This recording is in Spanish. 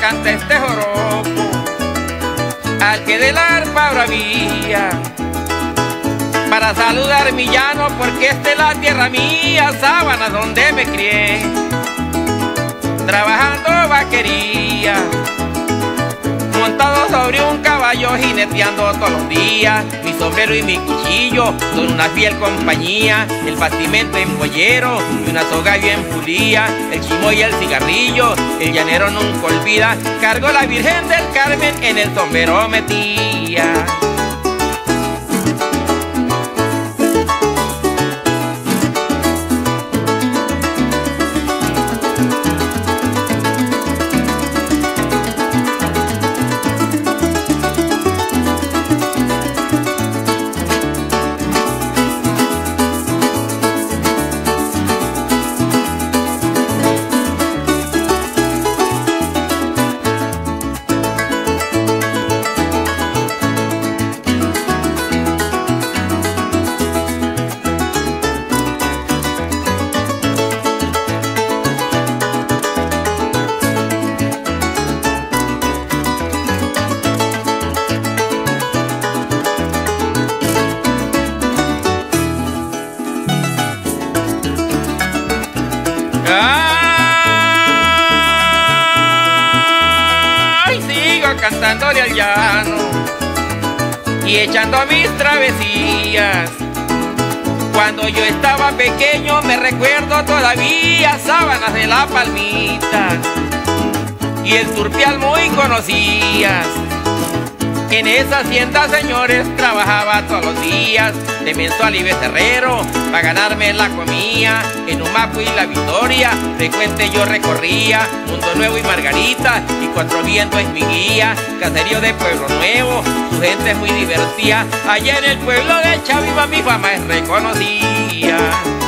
canta este joropo al que del arpa bravía, para saludar mi llano, porque esta es la tierra mía, Sábana donde me crié, trabajando vaquería, montado sobre un caballo, jineteando todos los días. Mi sombrero y mi cuchillo son una fiel compañía, el bastimento en pollero y una soga bien pulida, el chimo y el cigarrillo, el llanero nunca olvida, cargo la Virgen del Carmen en el sombrero metía. Ay, sigo cantándole al llano y echando mis travesías. Cuando yo estaba pequeño me recuerdo todavía Sábanas de la Palmita y el turpial muy conocías. En esa hacienda, señores, trabajaba todos los días de mensual y becerrero para ganarme la comida. En Humaco y La Victoria frecuente yo recorría, Mundo Nuevo y Margarita y Cuatro Vientos es mi guía. Caserío de Pueblo Nuevo, su gente es muy divertida. Allá en el pueblo de Chavima mi fama es reconocida.